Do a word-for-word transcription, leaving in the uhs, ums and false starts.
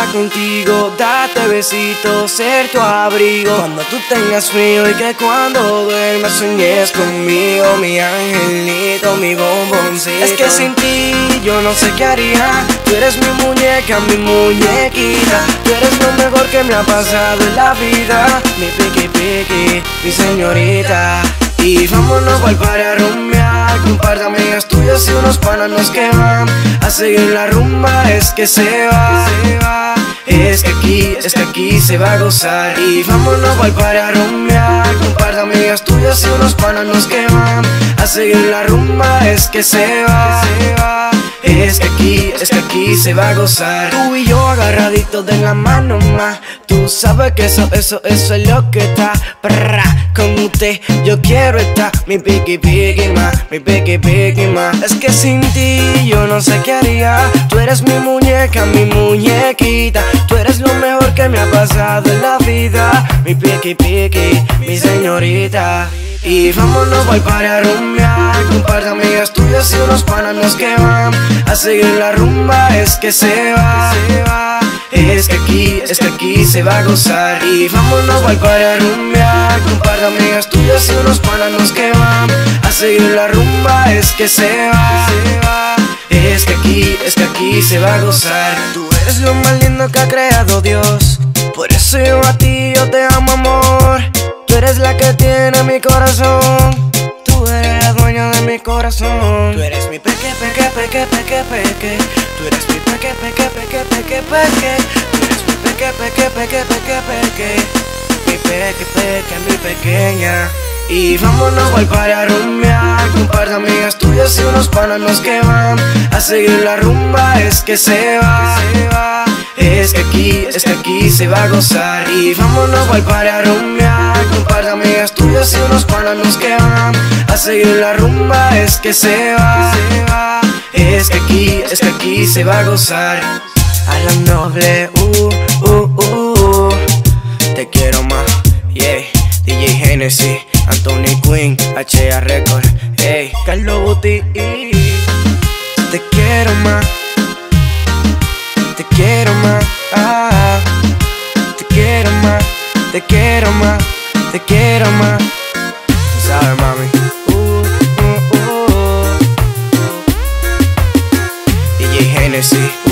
contigo, darte besitos, ser tu abrigo cuando tú tengas frío, y que cuando duermas sueñes conmigo, mi angelito, mi bomboncito. Es que sin ti yo no sé qué haría. Tú eres mi muñeca, mi muñequita. Tú eres lo mejor que me ha pasado en la vida, mi piqui piqui, mi señorita. Y vámonos pa'l party a rumbear con un par de amigas tuyas y unos panas nos que van a seguir la rumba. Es que se va, se va. Es que aquí, es que aquí se va a gozar. Y vámonos pa'l party a rumbear con un par de amigas tuyas y unos panas nos que van a seguir la rumba. Es que se va, se va. Es que aquí, es que aquí se va a gozar. Tú y yo agarraditos de la mano más. Tú sabes que eso, eso, eso es lo que está. Prrra, con usted yo quiero estar. Mi piqui piqui ma, mi piqui piqui ma. Es que sin ti yo no sé qué haría. Tú eres mi muñeca, mi muñequita. Tú eres lo mejor que me ha pasado en la vida, mi piqui piqui, mi señorita. Y vámonos pa'l party a rumbear con un par de amigas tuyas y unos panas nos que van a seguir la rumba. Es que se va, se va. Es que aquí, es que aquí se va a gozar. Y vámonos pa'l party a rumbear con un par de amigas tuyas y unos panas nos que van a seguir la rumba. Es que se va, se va. Es que aquí, es que aquí se va a gozar. Tú eres lo más lindo que ha creado Dios, por eso yo a ti yo te amo, amor. Tú eres la que tiene mi corazón. Tú eres la dueña de mi corazón. Tú eres mi peque, peque, peque, peque, peque. Tú eres mi peque, peque, peque, peque, peque. Tú eres mi peque, peque, peque, peque, peque. Mi peque, peque, mi pequeña. Y vámonos pa'l party a rumbear con un par de amigas tuyas y unos panas nos que van a seguir la rumba. Es que se va, se va. Es que aquí, es que aquí se va a gozar. Y vámonos pa'l party a rumbear con un par de amigas tuyas y unos panas nos que van a seguir la rumba. Es que se va, se va. Es que aquí, es que aquí se va a gozar. A la noble, uh, uh, uh. Te quiero más, yeah. D J Hennessy, Anthony Quinn, H A Record, hey, Carlos Buti. Te quiero más, te quiero más, ah, te quiero más, te quiero más, te quiero más. Tú sabes, mami. Uh, uh, uh, uh. D J Hennessy.